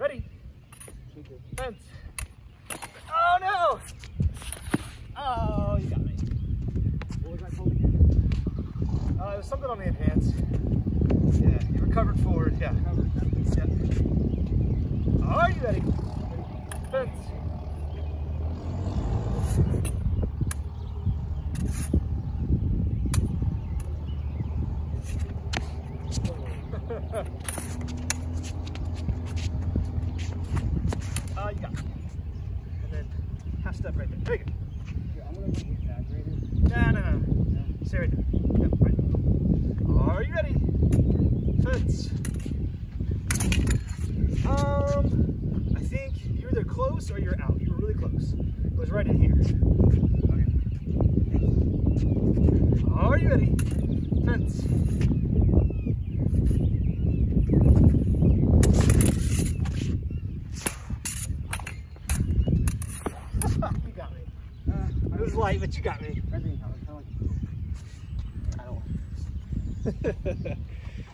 Ready? Fence. Oh no! Oh, you got me. What was I called again? It was something on the advance. Yeah, you recovered forward. Yeah. Yeah. Are you ready? Fence. You got it. And then half step right there. There you go. Yeah, I'm gonna make it exaggerated. No. Stay right there. Yep, right. Are you ready? Fence. I think you're either close or you're out. You were really close. It was right in here. Okay. Are you ready? Fence. You got me. It was light, but you got me. I don't.